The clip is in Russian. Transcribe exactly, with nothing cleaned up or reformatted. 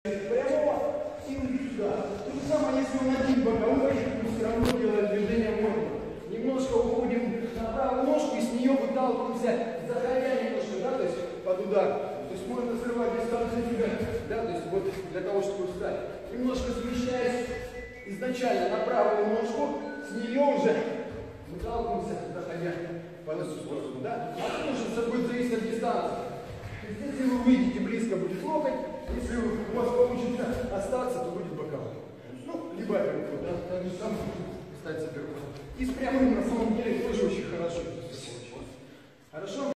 Прямого и сюда. То же самое, если он один боковой, мы все равно делаем движение можно. Немножко уходим на правую ножку и с нее выталкиваемся, заходя немножко, да, то есть под удар. То есть можно срывать дистанцию себя, да, то есть вот для того, чтобы встать. Немножко смещаясь изначально на правую ножку, с нее уже выталкиваемся, заходя под эту сторону, да. А потому что все будет зависеть от дистанции. То есть, если вы выйдете близко, будет локоть. Если у вас получится остаться, то будет боковой. Ну, либо переход, да, так же самое, кстати, переход. И с прямым на самом деле тоже очень хорошо. Хорошо?